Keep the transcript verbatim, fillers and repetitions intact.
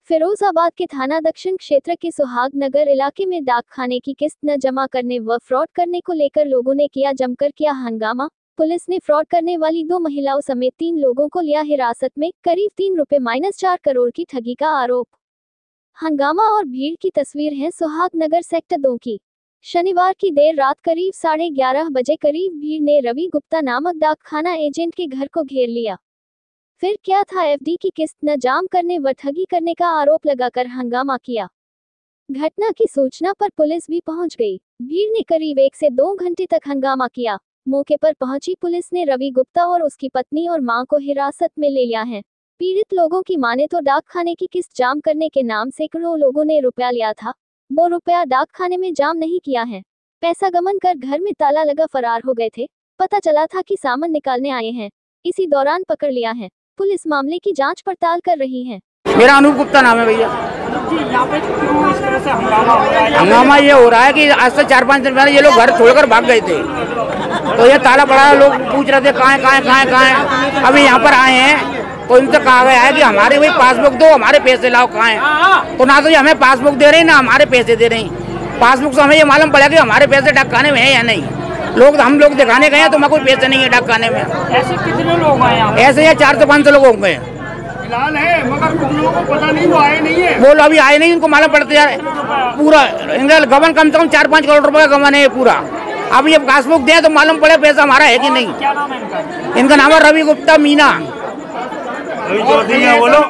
फिरोजाबाद के थाना दक्षिण क्षेत्र के सुहाग नगर इलाके में डाक खाने की किस्त न जमा करने व फ्रॉड करने को लेकर लोगों ने किया जमकर किया हंगामा। पुलिस ने फ्रॉड करने वाली दो महिलाओं समेत तीन लोगों को लिया हिरासत में। करीब तीन रुपए माइनस चार करोड़ की ठगी का आरोप। हंगामा और भीड़ की तस्वीर है सुहाग नगर सेक्टर दो की। शनिवार की देर रात करीब साढ़े ग्यारह बजे करीब भीड़ ने रवि गुप्ता नामक डाक खाना एजेंट के घर को घेर लिया। फिर क्या था एफडी की किस्त न जाम करने व ठगी करने का आरोप लगाकर हंगामा किया। घटना की सूचना पर पुलिस भी पहुंच गई। भीड़ ने करीब एक से दो घंटे तक हंगामा किया। मौके पर पहुंची पुलिस ने रवि गुप्ता और उसकी पत्नी और मां को हिरासत में ले लिया है। पीड़ित लोगों की माने तो डाक खाने की किस्त जाम करने के नाम सैकड़ों लोगों ने रुपया लिया था। वो रुपया डाक खाने में जाम नहीं किया है। पैसा गमन कर घर में ताला लगा फरार हो गए थे। पता चला था कि सामान निकालने आए हैं, इसी दौरान पकड़ लिया है। पुलिस मामले की जांच पड़ताल कर रही है। मेरा अनूप गुप्ता नाम है भैया। यहाँ पे क्यों इस तरह से हंगामा हो रहा है? हंगामा ये हो रहा है कि आज से चार पाँच दिन पहले ये लोग घर छोड़कर भाग गए थे, तो ये ताला पड़ा, लोग पूछ रहे थे कहाँ है कहाँ है कहाँ है कहाँ है। अभी यहाँ पर आए हैं तो इनसे कहा गया है कि हमारे वही पासबुक दो, हमारे पैसे लाओ। कहाँ है? तो ना तो ये हमें पासबुक दे रही ना हमारे पैसे दे रही। पासबुक से हमें ये मालूम पड़ा कि हमारे पैसे डाक खाने में है या नहीं। लोग हम लोग दिखाने गए हैं तो मैं कोई पैसे नहीं है डाक खाने में। ऐसे कितने लोग आए यहाँ? ऐसे ये चार से पाँच सौ लोग होंगे फिलहाल है, मगर कुछ लोगों को पता नहीं, वो आए नहीं है। वो अभी आए नहीं, इनको मालूम पड़ते यार पूरा इनका गबन कम से कम चार पाँच करोड़ रुपए का गबन है पूरा। अब ये पासबुक दें तो मालूम पड़े पैसा हमारा है कि नहीं। क्या नाम है इनका? इनका नाम है रवि गुप्ता मीना। बोलो।